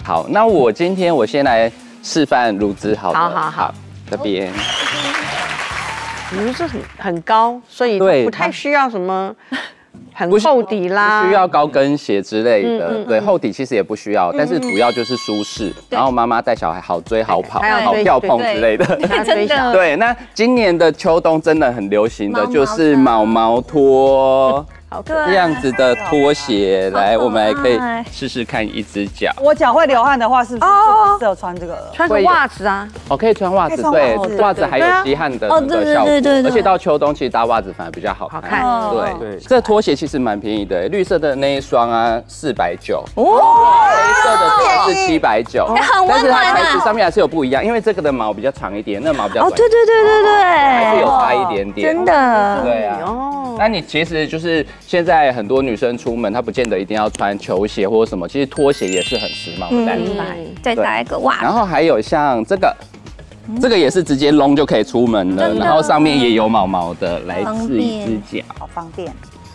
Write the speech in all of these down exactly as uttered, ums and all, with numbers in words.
好，那我今天我先来示范乳汁，好的， 好好好， 这边。 乳汁很很高，所以对不太需要什么很不需厚底啦， 不需要高跟鞋之类的， 嗯嗯嗯对，厚底其实也不需要，但是主要就是舒适，然后妈妈带小孩好追好跑、 还要追好跳碰之类的。 真的。 对，那今年的秋冬真的很流行的就是毛毛拖。 好可爱这样子的拖鞋，来，我们来可以试试看一只脚。 我脚会流汗的话，是不是就适合穿这个了？ 穿个袜子啊， 哦，可以穿袜子， 可以穿对袜子， 袜子还有吸汗的哦对那个效果， 对对对对而且到秋冬其实搭袜子反而比较好看。 好看。 对对这拖鞋其实蛮便宜的，绿色的那一双啊，四百九。 哦， 黑色的是七百九， 很温但是它暖啊。 材质上面还是有不一样，因为这个的毛比较长一点，那个毛比较哦， 短， 对对对对对， 还是有差一点点。 真的。 对啊。 哦， 那你其实就是现在很多女生出门，她不见得一定要穿球鞋或者什么，其实拖鞋也是很时髦的单品。 再搭一个袜子。 然后还有像这个，这个也是直接拢就可以出门了，然后上面也有毛毛的，来试一只脚。 好方便。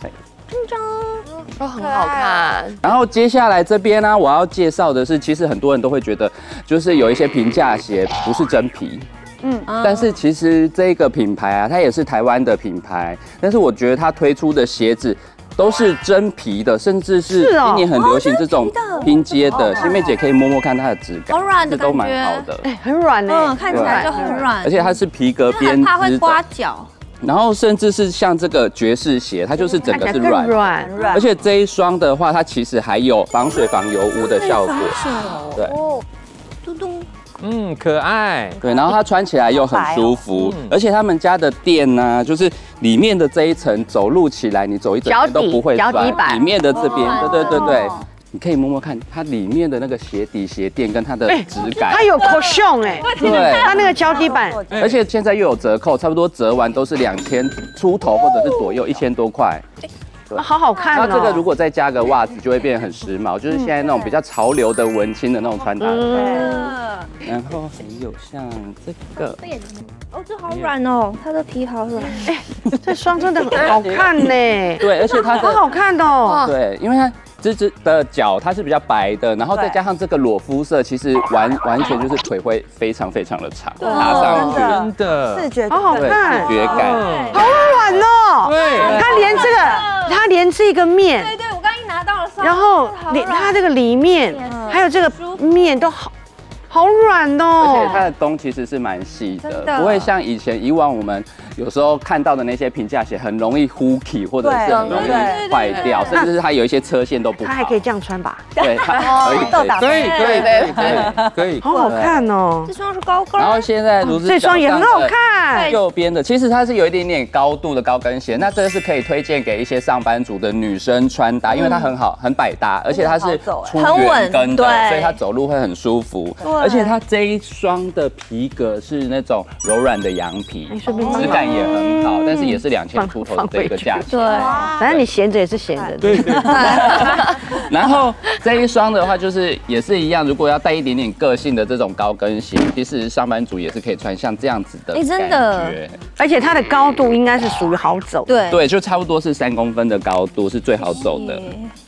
都很好看。 然后接下来这边呢、我要介绍的是，其实很多人都会觉得，就是有一些平价鞋不是真皮。嗯，但是其实这个品牌啊，它也是台湾的品牌，但是我觉得它推出的鞋子都是真皮的，甚至是是哦今年很流行这种拼接的。新妹姐可以摸摸看它的质感， 好软的这都感觉蛮好的。 哎，很软嗯， 呢， 看起来就很软， 而且它是皮革很编怕会织刮的， 脚。 然后甚至是像这个爵士鞋，它就是整个是软的。 软， 而且这一双的话，它其实还有防水防油污的效果。对嘟嘟。 嗯，可爱。 对，然后它穿起来又很舒服，而且他们家的垫呢，就是里面的这一层走路起来，你走一整天都不会酸。 脚底板里面的这边，对对对对，你可以摸摸看，它里面的那个鞋底鞋垫跟它的质感。 它有 cushion 哎， 对， 它那个脚底板， 而且现在又有折扣，差不多折完都是两千出头或者是左右，一千多块。 啊好好看哦。 然后这个如果再加个袜子，就会变得很时髦，就是现在那种比较潮流的文青的那种穿搭。然后还有像这个， 哦，这好软哦，它的皮好软。 哎，这双真的很好看呢。 对，而且它的好好看哦。 对，因为它这只的脚它是比较白的，然后再加上这个裸肤色，其实完完全就是腿会非常非常的长，爬上去， 真的。 视觉好好对， 看， 视觉感。 好软哦。 对， 它连这个，它连这个面， 对对，我刚一拿到的时候， 然后连它这个里面，还有这个面都好。好软而且哦！ 它的冬其实是蛮细的， 真的不会像以前以往我们有时候看到的那些平价鞋，很容易呼起或者是很容易坏掉，甚至是它有一些车线都不好。 它还可以这样穿吧？ 对，它可以豆打可以可以可以可以可以。 好好看哦这！双是高跟。 然后现在如是这双也很好看。 右边的其实它是有一点点高度的高跟鞋，那这个是可以推荐给一些上班族的女生穿搭，因为它很好很百搭，而且它是出圆跟的，所以它走路会很舒服。而且它这一双的皮革是那种柔软的羊皮，质感也很好，但是也是两千出头的这个价钱。 对， 反正你闲着也是闲着。 对对。 然后这一双的话，就是也是一样，如果要带一点点个性的这种高跟鞋，其实上班族也是可以穿像这样子的。 哎，真的。 而且它的高度应该是属于好走。 对对，就差不多是三公分的高度是最好走的。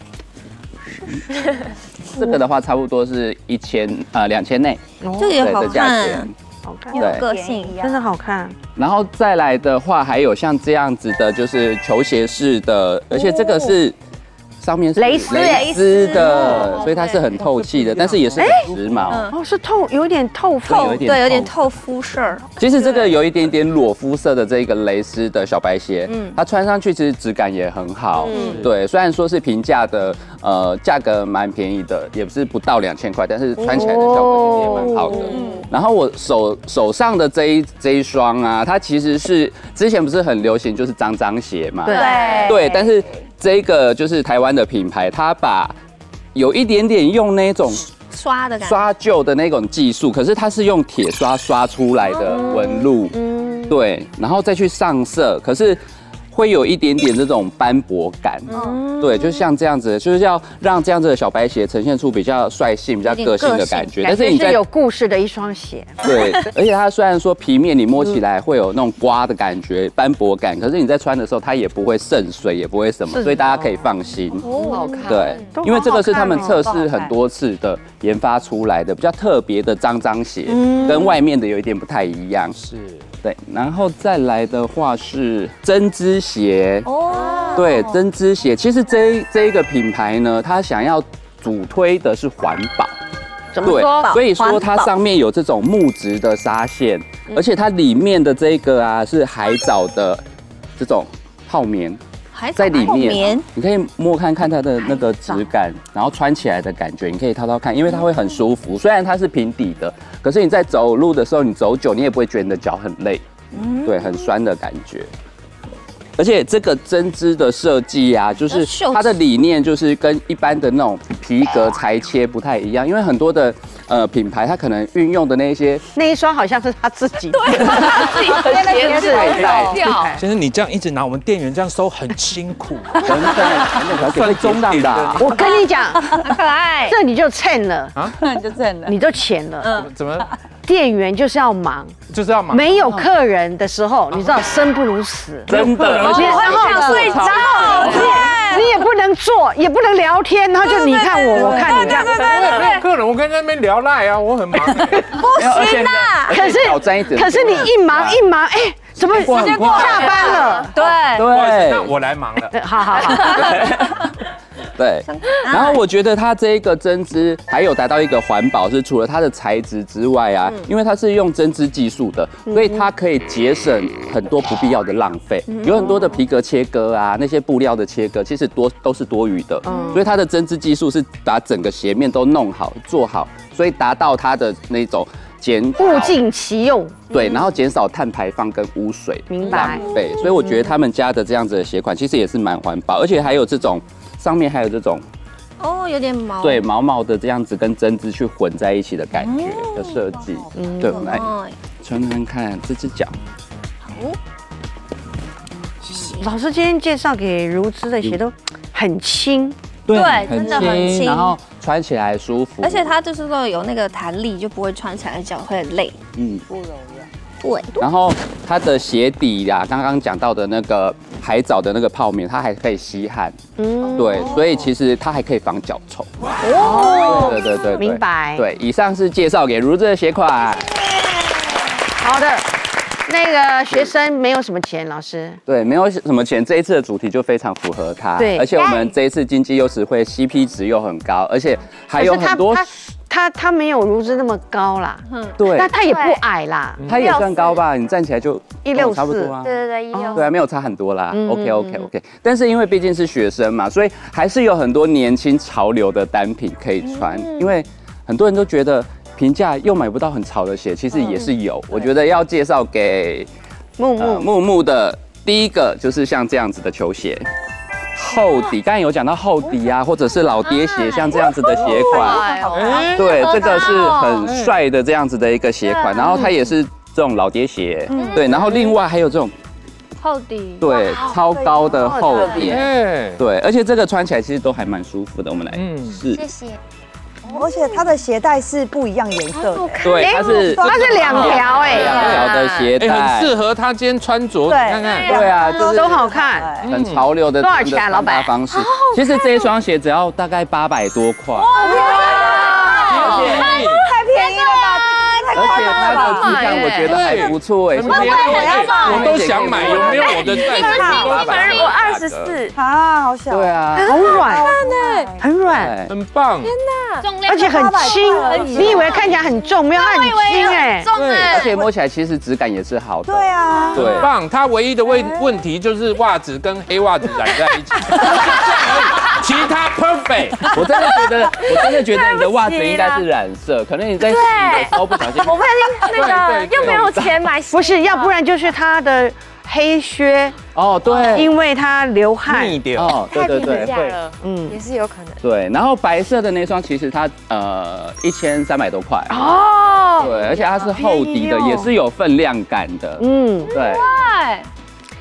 这个的话，差不多是一千呃两千内， 这个也好对的价看钱，， 好看， 有对个性。 真的好看。 然后再来的话，还有像这样子的，就是球鞋式的，而且这个是上面是蕾丝蕾丝的，所以它是很透气的，但是也是很时髦。 哦，是透，有点透肤。 有一点对，有点透透肤色。 其实这个有一点点裸肤色的这个蕾丝的小白鞋，嗯，它穿上去其实质感也很好，嗯，对，虽然说是平价的，呃，价格蛮便宜的，也不是不到两千块，但是穿起来的效果其实也蛮好的。然后我手手上的这一这一双啊，它其实是之前不是很流行就是脏脏鞋嘛， 对对，但是这个就是台湾的品牌，它把有一点点用那种刷的感觉。 刷旧的那种技术，可是它是用铁刷刷出来的纹路，对，然后再去上色，可是会有一点点这种斑驳感，嗯，对，就像这样子，就是要让这样子的小白鞋呈现出比较率性、比较个性的感觉。 但是你是有故事的一双鞋， 对，而且它虽然说皮面你摸起来会有那种刮的感觉、斑驳感，可是你在穿的时候它也不会渗水，也不会什么，所以大家可以放心。 哦，好看， 对，因为这个是他们测试很多次的研发出来的比较特别的脏脏鞋，跟外面的有一点不太一样。是。对，然后再来的话是针织鞋哦，对，针织鞋，其实这这一个品牌呢，它想要主推的是环保， 怎么说？ 所以说它上面有这种木质的纱线，而且它里面的这个啊是海藻的这种泡棉。在里面，你可以摸看看它的那个质感，然后穿起来的感觉，你可以套套看，因为它会很舒服。虽然它是平底的，可是你在走路的时候，你走久，你也不会觉得你的脚很累，对，很酸的感觉。而且这个针织的设计啊，就是它的理念就是跟一般的那种皮革裁切不太一样，因为很多的呃品牌它可能运用的那些那一双好像是他自己的， 对，他自己的鞋子掉。 先生，你这样一直拿我们店员这样收很辛苦， 算中档的。 我跟你讲， 好可爱， 这你就蹭了啊，你就蹭了， 你就钱了。 嗯，怎么？ 店员就是要忙， 就是要忙。 没有客人的时候，你知道生不如死， 真的。 然后想睡觉， 你也不能坐，也不能聊天，然后就你看我，我看你这样。 没有客人，我跟那边聊赖啊，我很忙。 不行啦， 可是可是你一忙一忙，哎，怎么时间过下班了？ 对对，那我来忙了。 好好好。 对，然后我觉得它这个针织还有达到一个环保，是除了它的材质之外啊，因为它是用针织技术的，所以它可以节省很多不必要的浪费。有很多的皮革切割啊，那些布料的切割，其实多都是多余的，所以它的针织技术是把整个鞋面都弄好做好，所以达到它的那种减物尽其用。 对，然后减少碳排放跟污水浪费，所以我觉得他们家的这样子的鞋款其实也是蛮环保，而且还有这种。上面还有这种哦，有点毛， 对，毛毛的这样子跟针织去混在一起的感觉的设计。嗯，对，我们来穿穿看这只脚。好， 老师今天介绍给如芝的鞋都很轻， 对， 真的很轻， 然后穿起来舒服， 而且它就是说有那个弹力，就不会穿起来脚会很累，嗯，不容易。对， 然后它的鞋底呀，刚刚讲到的那个海藻的那个泡棉，它还可以吸汗，嗯，对，所以其实它还可以防脚臭。哦，对对对， 明白。 对，以上是介绍给如芝的鞋款。 好的，那个学生没有什么钱，老师。 对，没有什么钱，这一次的主题就非常符合它。对，而且我们这一次经济优实惠 C P 值又很高，而且还有很多。 他他没有如芝那么高啦，嗯， 对， 但他也不矮啦， 他也算高吧？你站起来就一六四， 差不多啊， 对对对，一六， 对啊，没有差很多啦。OK OK OK， 但是因为毕竟是学生嘛，所以还是有很多年轻潮流的单品可以穿，因为很多人都觉得平价又买不到很潮的鞋，其实也是有。我觉得要介绍给木木木木的第一个就是像这样子的球鞋。厚底，刚才有讲到厚底啊，或者是老爹鞋，像这样子的鞋款，对，这个是很帅的这样子的一个鞋款，然后它也是这种老爹鞋，对，然后另外还有这种厚底， 对，超高的厚底，对，而且这个穿起来其实都还蛮舒服的，我们来试， 谢谢。 而且它的鞋带是不一样颜色的， 对，它是它是两条哎， 两条的鞋带， 很适合他今天穿着， 对， 看看， 对啊，就是都好看， 很潮流的。 多少钱啊，老板？ 方式，其实这一双鞋只要大概八百多块， 太便宜了吧！ 而且它的质感我觉得还不错哎， 我都想买，有没有我的在？ 我二十四啊，好小， 对啊， 好软很软， 很棒， 天哪，重量而且很轻，你以为看起来很重，没有，它很轻哎， 重哎， 而且摸起来其实质感也是好的， 对啊， 对， 很棒。它唯一的问问题就是袜子跟黑袜子染在一起，其他 perfect。 我真的觉得，我真的觉得你的袜子应该是染色，可能你在洗的时候不小心。 我不小心那个又没有钱买， 不是，要不然就是它的黑靴哦，对， 因为它流汗腻掉， 哦，对对对，会， 嗯，也是有可能。 对，然后白色的那双其实它呃一千三百多块哦， 对，而且它是厚底的，也是有分量感的，嗯，对。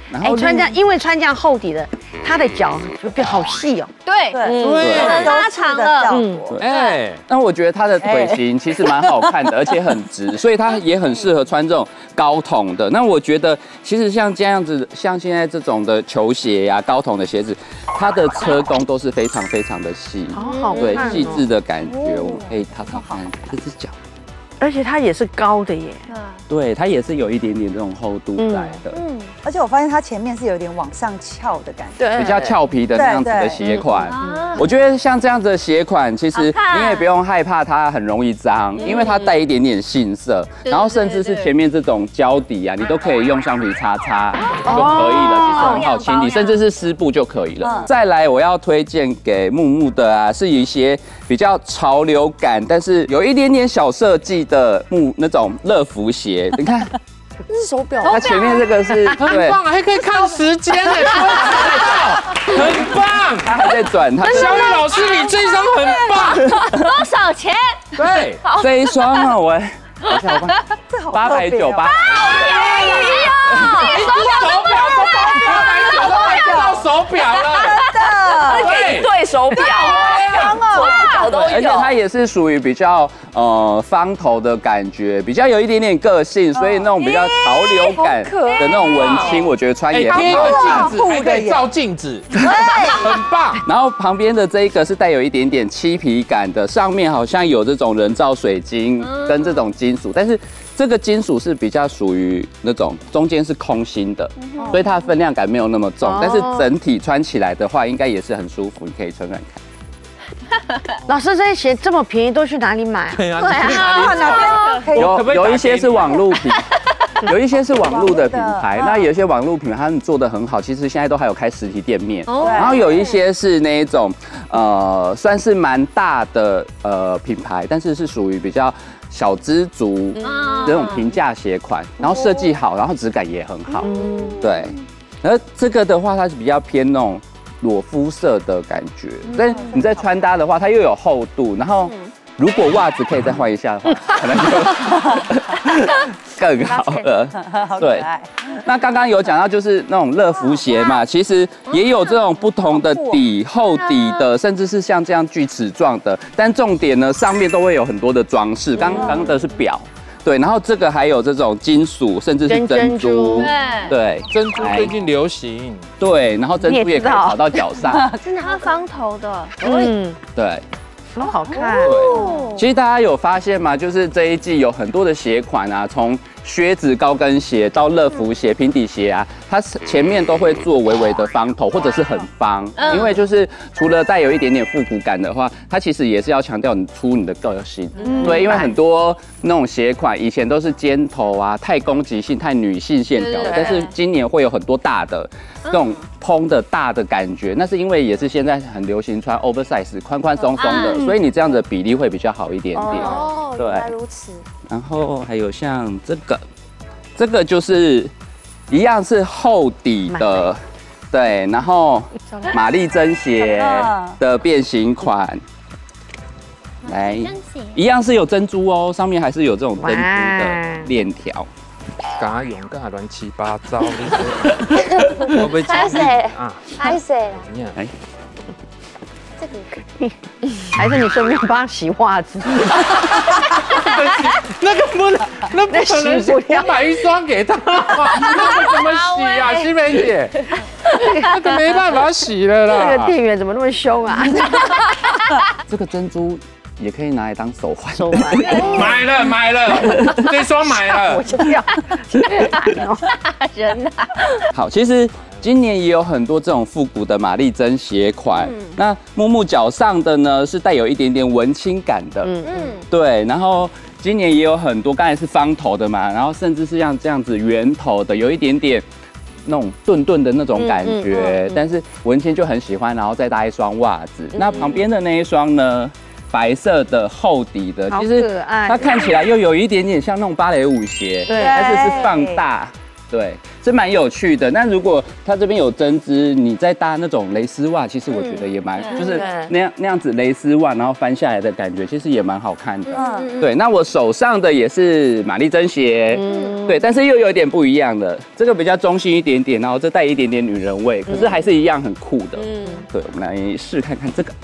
哎，穿这样，因为穿这样厚底的，它的脚就变好细哦。 对对对， 拉长的效果。 哎， 那我觉得它的腿型其实蛮好看的，而且很直，所以它也很适合穿这种高筒的。那我觉得其实像这样子，像现在这种的球鞋呀、高筒的鞋子，它的车工都是非常非常的细， 好好对， 看哦细致的感觉。我们可以踏踏看这只脚。 而且它也是高的耶。 对，它也是有一点点这种厚度在的， 嗯，而且我发现它前面是有点往上翘的感觉。 对， 比较俏皮的那样子的鞋款。我觉得像这样子的鞋款，其实你也不用害怕它很容易脏，因为它带一点点杏色，然后甚至是前面这种胶底啊，你都可以用橡皮擦擦就可以了，其实很好清理，甚至是湿布就可以了。再来，我要推荐给木木的啊，是一些比较潮流感，但是有一点点小设计的木那种乐福鞋，你看。 这是手表， 它前面这个是很棒，还可以看时间呢，很棒。 它还在转，它小雨老师，你这一双很棒， 多少钱？ 对，这一双啊，我等一下我看，八百九八， 便宜哦！ 手表都八百九都买不到手表了， 真的， 对对手表，左脚都而且它也是属于比较呃方头的感觉，比较有一点点个性，所以那种比较潮流感的那种文青，我觉得穿也很好看。 镜子还可以照镜子，很棒。 然后旁边的这一个是带有一点点漆皮感的，上面好像有这种人造水晶跟这种金属，但是这个金属是比较属于那种中间是空心的，所以它的分量感没有那么重，但是整体穿起来的话，应该也是很舒服，你可以穿穿看。 老师，这些鞋这么便宜，都去哪里买啊？ 对啊， 哪边可以？ 有有一些是网路品，有一些是网路的品牌，那有一些网路品牌他们做的很好，其实现在都还有开实体店面。然后有一些是那一种呃算是蛮大的呃品牌，但是是属于比较小资族那种平价鞋款，然后设计好，然后质感也很好。对，而这个的话，它是比较偏那种裸肤色的感觉，但是你在穿搭的话，它又有厚度，然后如果袜子可以再换一下的话，可能就更好了。对，那刚刚有讲到就是那种乐福鞋嘛，其实也有这种不同的底、厚底的，甚至是像这样锯齿状的，但重点呢，上面都会有很多的装饰。刚刚的是表。对，然后这个还有这种金属，甚至是珍珠，对， 珍珠最近流行， 对，然后珍珠也可以跑到脚上， 真的，它方头的， 嗯， 对， 很好看。 对，其实大家有发现吗？就是这一季有很多的鞋款啊，从靴子、高跟鞋到乐福鞋、平底鞋啊，它前面都会做微微的方头，或者是很方，因为就是除了带有一点点复古感的话，它其实也是要强调你出你的个性。对，因为很多那种鞋款以前都是尖头啊，太攻击性、太女性线条的，但是今年会有很多大的这种蓬的大的感觉，那是因为也是现在很流行穿 oversize 宽宽松松的，所以你这样的比例会比较好一点点。 哦，原来如此。 然后还有像这个，这个就是一样是厚底的，对，然后玛丽珍鞋的变形款，来，一样是有珍珠哦，上面还是有这种珍珠的链条。 嘎勇嘎乱七八糟，会不会拍谁啊？ 拍谁？ 哎， 这个还是你顺便帮他洗袜子？ 那个不能，那不可能洗，我买一双给他嘛，那个怎么洗啊，西梅姐？那个没办法洗了啦。 这个店员怎么那么凶啊？ 这个珍珠也可以拿来当手环。 手环买了买了，这双买了。 我就要人啊！ 好，其实今年也有很多这种复古的玛丽珍鞋款。那木木脚上的呢是带有一点点文青感的。嗯嗯，对，然后。今年也有很多，刚才是方头的嘛，然后甚至是像这样子圆头的，有一点点那种顿顿的那种感觉，但是文青就很喜欢，然后再搭一双袜子。那旁边的那一双呢，白色的厚底的，其实它看起来又有一点点像那种芭蕾舞鞋， 对， 但是是放大，对， 是蛮有趣的。那如果它这边有针织，你再搭那种蕾丝袜，其实我觉得也蛮，就是那样那样子蕾丝袜，然后翻下来的感觉，其实也蛮好看的。嗯，对。那我手上的也是玛丽珍鞋，对，但是又有一点不一样的，这个比较中性一点点，然后这带一点点女人味，可是还是一样很酷的。嗯，对，我们来试看看这个。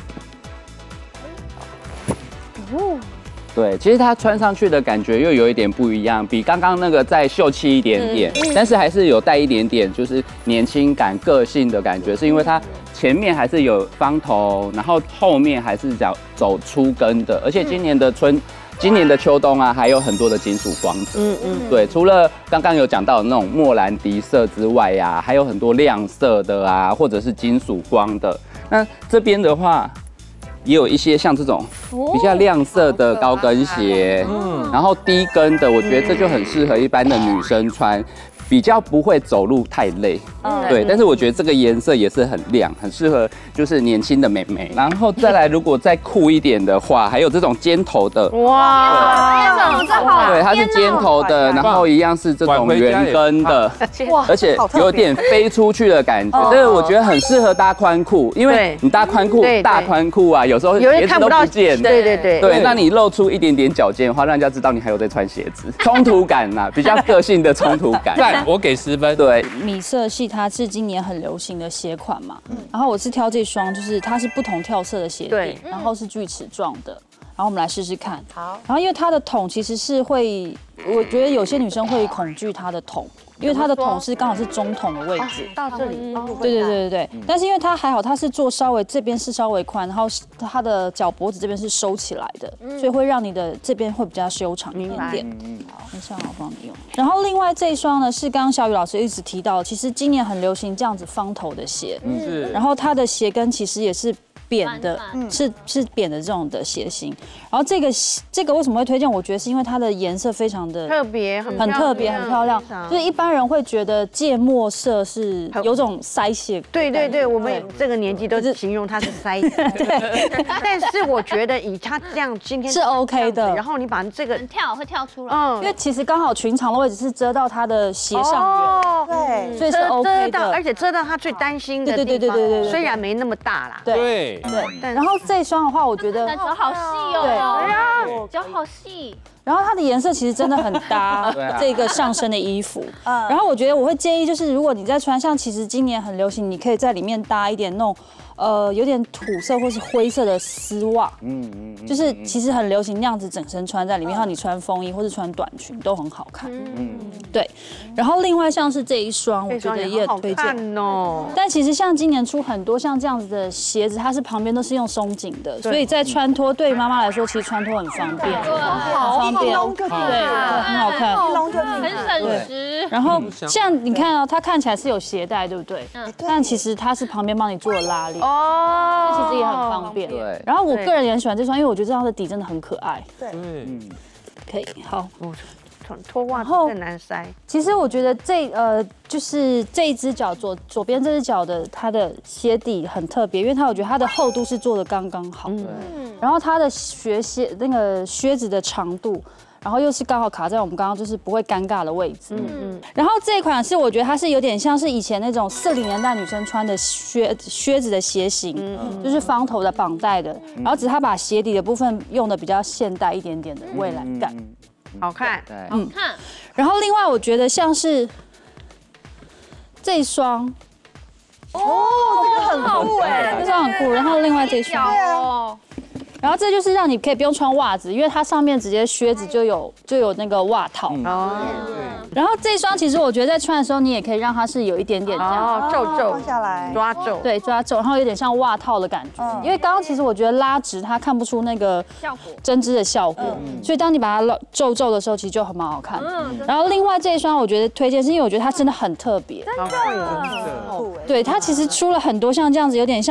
哦。对，其实它穿上去的感觉又有一点不一样，比刚刚那个再秀气一点点，嗯、但是还是有带一点点就是年轻感、个性的感觉，是因为它前面还是有方头，然后后面还是走走粗跟的，而且今年的春。今年的秋冬啊，还有很多的金属光泽。嗯嗯，对，除了刚刚有讲到的那种莫兰迪色之外呀、啊，还有很多亮色的啊，或者是金属光的。那这边的话，也有一些像这种比较亮色的高跟鞋，嗯，然后低跟的，我觉得这就很适合一般的女生穿。比较不会走路太累，嗯，对，但是我觉得这个颜色也是很亮，很适合就是年轻的妹妹。然后再来，如果再酷一点的话，还有这种尖头的， 哇，这好， 对，它是尖头的，然后一样是这种圆跟的，哇，而且有点飞出去的感觉，这个我觉得很适合搭宽裤，因为你搭宽裤、大宽裤啊，有时候鞋子都不见， 对对对， 对，那你露出一点点脚尖的话，让人家知道你还有在穿鞋子，冲突感呐，比较个性的冲突感。 我给十分。 对， 米色系它是今年很流行的鞋款嘛，然后我是挑这双，就是它是不同跳色的鞋底，然后是锯齿状的，然后我们来试试看。好，然后因为它的筒其实是会，我觉得有些女生会恐惧它的筒。因为它的筒是刚好是中筒的位置， 到这里， 对对对对对。但是因为它还好，它是做稍微这边是稍微宽，然后它的脚脖子这边是收起来的，所以会让你的这边会比较修长一点点。好，等一下我帮你用。然后另外这一双呢是刚刚小雨老师一直提到，其实今年很流行这样子方头的鞋，嗯，然后它的鞋跟其实也是。扁的，是是扁的这种的鞋型，然后这个这个为什么会推荐？我觉得是因为它的颜色非常的特别，很很特别，很漂亮。就是一般人会觉得芥末色是有种腮血， 对对对，我们这个年纪都是形容它是腮血。对，但是我觉得以它这样今天是 OK 的。 然后你把这个跳会跳出来， 嗯，因为其实刚好裙长的位置是遮到它的鞋上缘， 对， 所以是 OK 的， 而且遮到它最担心的地方，对对对对对，虽然没那么大啦， 对。对，然后这双的话，我觉得脚好细哦，脚好细。 然后它的颜色其实真的很搭这个上身的衣服。然后我觉得我会建议，就是如果你在穿，像其实今年很流行，你可以在里面搭一点那种呃有点土色或是灰色的丝袜。嗯嗯，就是其实很流行那样子整身穿在里面，然后你穿风衣或是穿短裙都很好看。嗯，对。然后另外像是这一双，我觉得也很推荐哦。 但其实像今年出很多像这样子的鞋子，它是旁边都是用松紧的，所以在穿脱对妈妈来说，其实穿脱很方便， 好方便。对，很好看， 很省时。 然后像你看啊，它看起来是有鞋带，对不对？嗯。但其实它是旁边帮你做了拉链，哦，所以其实也很方便。对。然后我个人也很喜欢这双，因为我觉得这双的底真的很可爱。对。嗯。可以，好。 脱袜子更难塞。 其实我觉得这呃，就是这一只脚左左边这只脚的它的鞋底很特别，因为它我觉得它的厚度是做的刚刚好。嗯。然后它的靴鞋那个靴子的长度，然后又是刚好卡在我们刚刚就是不会尴尬的位置。嗯嗯。然后这一款是我觉得它是有点像是以前那种四零年代女生穿的靴靴子的鞋型，就是方头的绑带的，然后只是它把鞋底的部分用的比较现代一点点的未来感。 好看，对， 嗯，然后另外我觉得像是这一双， 哦，这个很酷哎， 这双很酷。然后另外这一双，然后这就是让你可以不用穿袜子，因为它上面直接靴子就有就有那个袜套。哦。然后这双其实我觉得在穿的时候，你也可以让它是有一点点这样皱皱放下来抓皱， 对，抓皱，然后有点像袜套的感觉。因为刚刚其实我觉得拉直它看不出那个效果针织的效果，所以当你把它皱皱的时候，其实就很蛮好看。然后另外这一双我觉得推荐是因为我觉得它真的很特别， 真的， 对，它其实出了很多像这样子，有点像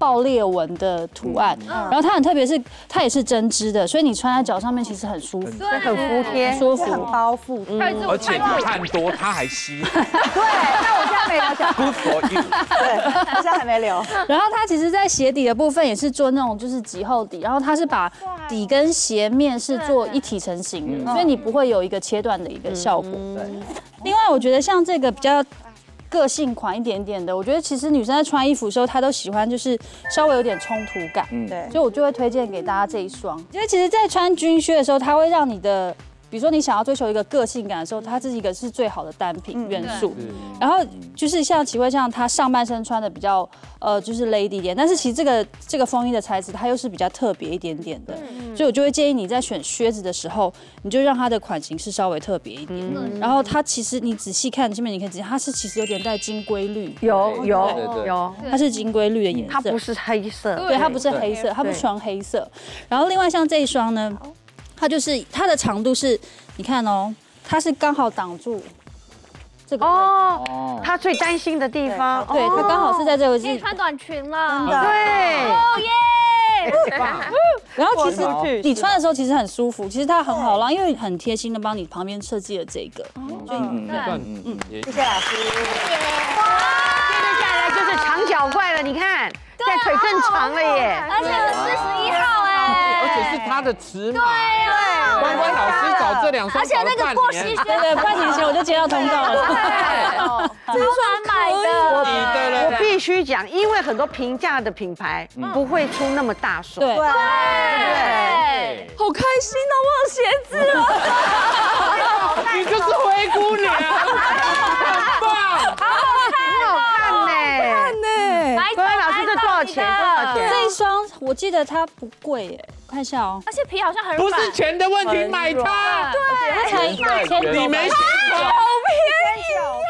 爆裂纹的图案，然后它很特别，是它也是针织的，所以你穿在脚上面其实很舒服， 对，很服帖， 舒服， 很包覆。 而且你看多，它还吸。 对，那我现在没留下。 Good for you。 对，我现在还没留。 然后它其实，在鞋底的部分也是做那种就是极厚底，然后它是把底跟鞋面是做一体成型的，所以你不会有一个切断的一个效果。另外，我觉得像这个比较。 个性款一点点的，我觉得其实女生在穿衣服的时候，她都喜欢就是稍微有点冲突感，嗯，对，所以我就会推荐给大家这一双。因为其实，在穿军靴的时候，它会让你的，比如说你想要追求一个个性感的时候，它这是一个是最好的单品元素。然后就是像齐慧这样，她上半身穿的比较呃就是 lady 一点，但是其实这个这个风衣的材质，它又是比较特别一点点的，所以我就会建议你在选靴子的时候，你就让它的款型是稍微特别一点。然后它其实你仔细看这边，你可以仔细，它是其实有点带金龟绿， 有有有， 它是金龟绿的颜色， 它不是黑色， 对，它不是黑色，它不是纯黑色。然后另外像这一双呢，它就是它的长度是，你看哦，它是刚好挡住。 这个哦，他最担心的地方， 对他刚好是在这个位置， 可以穿短裙了， 对， 哦耶！ 然后其实你穿的时候其实很舒服，其实它很好拉，因为很贴心的帮你旁边设计了这个，所以嗯嗯， 谢谢老师。 接下来就是长脚怪了，你看，现在腿更长了耶， 而且是四十一号哎， 而且是它的尺码， 对啊。 关关老师找这两双， 而且那个过膝靴， 对对，半年前我就接到通告了， 这双买的， 我必须讲，因为很多平价的品牌不会出那么大双， 对对， 好开心哦，我有鞋子了。 你就是灰姑娘，很棒， 很好看呢，各位老师，这多少钱？多少钱？ 这一双我记得它不贵耶，看一下哦， 而且皮好像很不软， 是钱的问题，买它， 对， 它才一千多， 你没学过， 好便宜。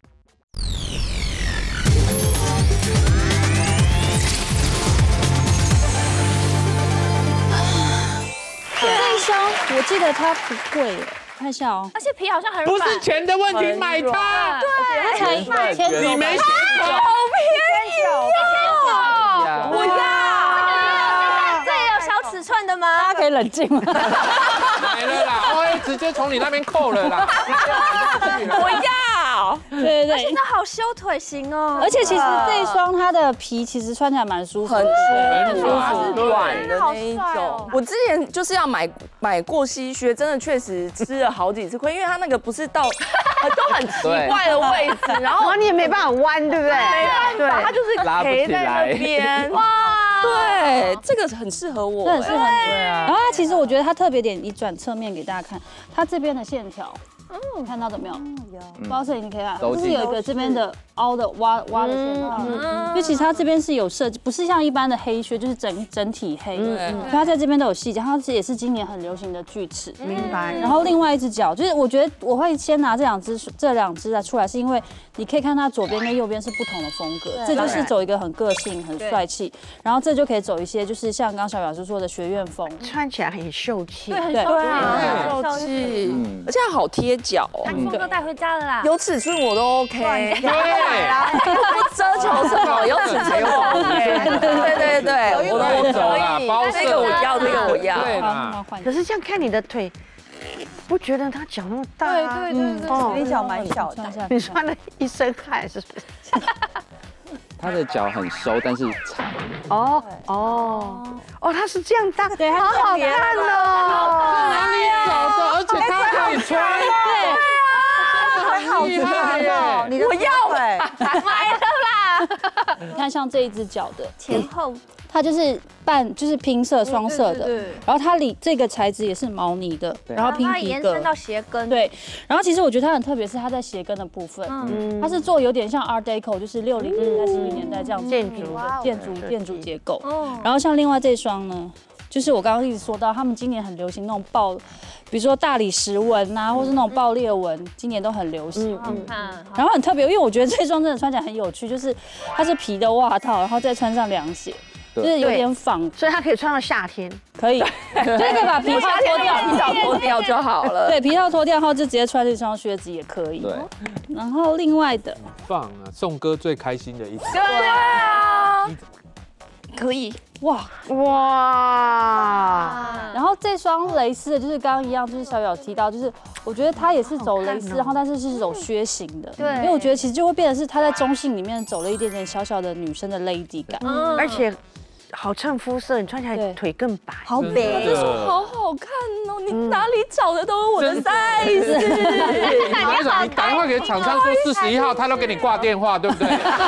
这一双我记得它不贵耶，看一下哦， 而且皮好像很不软， 是钱的问题，买它， 对， 它才一千多， 你没学过， 好便宜哦！我要， 这也有小尺寸的吗？ 大家可以冷静吗？ 买了啦，我会直接从你那边扣了啦， 我要， 对对对真。的好修腿型哦， 而且其实这一双它的皮其实穿起来蛮舒服的， 很舒服， 软的那一种。我之前就是要买买过膝靴，真的确实吃了好几次亏，因为它那个不是到都很奇怪的位置，然后然后你也没办法弯，对不对？ 没办法，它就是陪在那边。哇，对，这个很适合我， 这很适合你。 对啊然后它其实我觉得它特别点，你转侧面给大家看，它这边的线条。你看到的没有？有，不知道摄影可以看，就是有一个这边的凹的挖挖的线条，因为其实它这边是有设计，不是像一般的黑靴，就是整整体黑，所以它在这边都有细节，它也是今年很流行的锯齿。 明白。 然后另外一只脚，就是我觉得我会先拿这两只这两只来出来，是因为你可以看它左边跟右边是不同的风格，这就是走一个很个性、很帅气，然后这就可以走一些就是像刚刚小老师说的学院风， 穿起来很秀气， 对，很对秀很秀气，而且它好贴脚哦。 风格带回家了啦， 有尺寸我都 OK， 对， 不奢求什么，有尺寸我 OK。对对对，我都走啦，包那个我要，那个我要。 对好， 啦好，换。 可是这样看你的腿，不觉得他脚那么大啊？ 对对对对， 哦腿脚蛮小的算。一下， 你穿了一身汗，是不是？ 它的脚很收，但是长。 哦哦哦，它是这样大， 对它好好特别看哦。 哪里找的？而且它可以穿， 还好厉害耶！ 你的我要哎， 买了啦， 你看像这一只脚的， 前后它就是半就是拼色双色的，然后它里这个材质也是毛呢的，然后拼皮革它延伸。到鞋跟， 对，然后其实我觉得它很特别，是它在鞋跟的部分， 嗯， 它是做有点像 Art Deco，就是六零年代、七零年代这样子建筑的建筑建筑结构。 哦， 然后像另外这双呢，就是我刚刚一直说到，他们今年很流行那种爆，比如说大理石纹啊，或是那种爆裂纹，今年都很流行。 好看， 然后很特别，因为我觉得这双真的穿起来很有趣，就是它是皮的袜套，然后再穿上凉鞋，就是有点仿， 所以它可以穿到夏天。 可以，就是可以把皮套脱掉， 皮套脱掉就好了。 对，皮套脱掉后就直接穿这双靴子也可以。 对， 然后另外的， 棒啊！宋哥最开心的一次， 对啊， 可以。 哇哇， 然后这双蕾丝的，就是刚刚一样，就是小友提到，就是我觉得它也是走蕾丝，然后但是是走靴型的。对，因为我觉得其实就会变成是它在中性里面走了一点点小小的女生的 lady 感， 而且好衬肤色，你穿起来腿更白， 好白。 这双好好看哦，你哪里找的都是我的 size。 你打电话给厂商说四十一号，他都给你挂电话，对不对？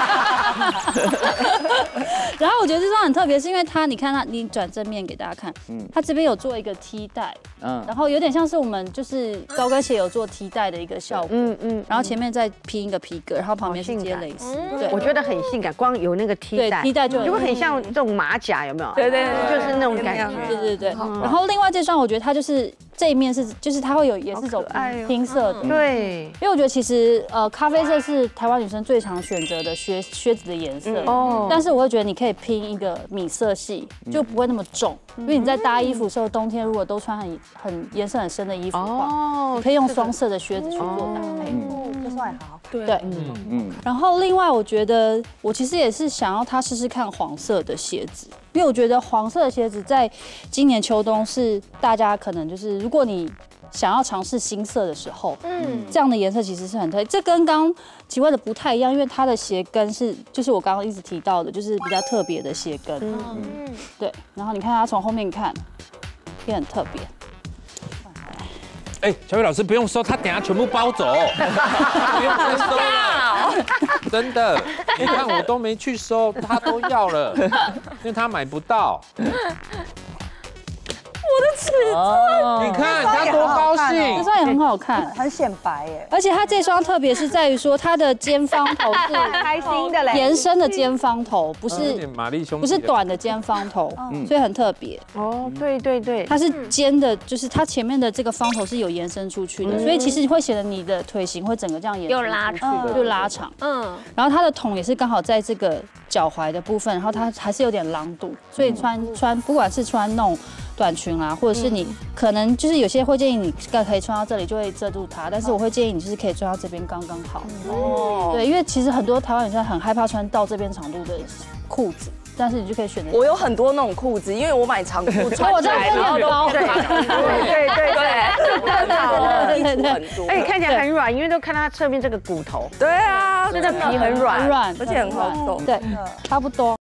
然后我觉得这双很特别，是因为它，你看它，你转正面给大家看，嗯，它这边有做一个 T 带，嗯，然后有点像是我们就是高跟鞋有做 T 带的一个效果，嗯嗯，然后前面再拼一个皮革，然后旁边是接蕾丝， 对，我觉得很性感，光有那个 T 带， T 带就就会很像这种马甲，有没有？ 对对， 就是那种感觉， 对对对。然后另外这双，我觉得它就是这一面是，就是它会有也是走拼色的， 对， 因为我觉得其实呃咖啡色是台湾女生最常选择的靴靴子的颜色，哦，但是我会觉得你可以拼一个米色系，就不会那么重，因为你在搭衣服的时候，冬天如果都穿很很颜色很深的衣服的话，哦，可以用双色的靴子去做搭配， 这双也好， 对，嗯嗯。然后另外我觉得我其实也是想要他试试看黄色的鞋子，因为我觉得黄色的鞋子在今年秋冬是大家可能就是如果你想要尝试新色的时候，嗯，这样的颜色其实是很特别。这跟刚奇怪的不太一样，因为它的鞋跟是就是我刚刚一直提到的，就是比较特别的鞋跟，嗯，对。然后你看它从后面看，也很特别。 哎，小雨老师不用收，他等下全部包走，不用再收了，真的。你看我都没去收，他都要了，因为他买不到。 我的尺寸， 你看他多高兴， 这双也很好看， 很显白耶。 而且它这双特别是在于说它的尖方头是开心的嘞， 延伸的尖方头，不是玛丽兄弟， 不是短的尖方头，所以很特别。 哦，对对对， 它是尖的，就是它前面的这个方头是有延伸出去的，所以其实会显得你的腿型会整个这样延伸出去，就拉长。嗯，然后它的筒也是刚好在这个脚踝的部分，然后它还是有点狼度，所以穿穿不管是穿那种短裙啊，或者是你可能就是有些会建议你可以穿到这里就会遮住它，但是我会建议你就是可以穿到这边刚刚好。哦，对，因为其实很多台湾女生很害怕穿到这边长度的裤子，但是你就可以选择。 我有很多那种裤子，因为我买长裤穿起来，然后都对对对对对， 对对对，而且看起来很软，因为都看到它侧面这个骨头。 对啊， 这个皮很软， 很软， 而且很好动。 对，差不多。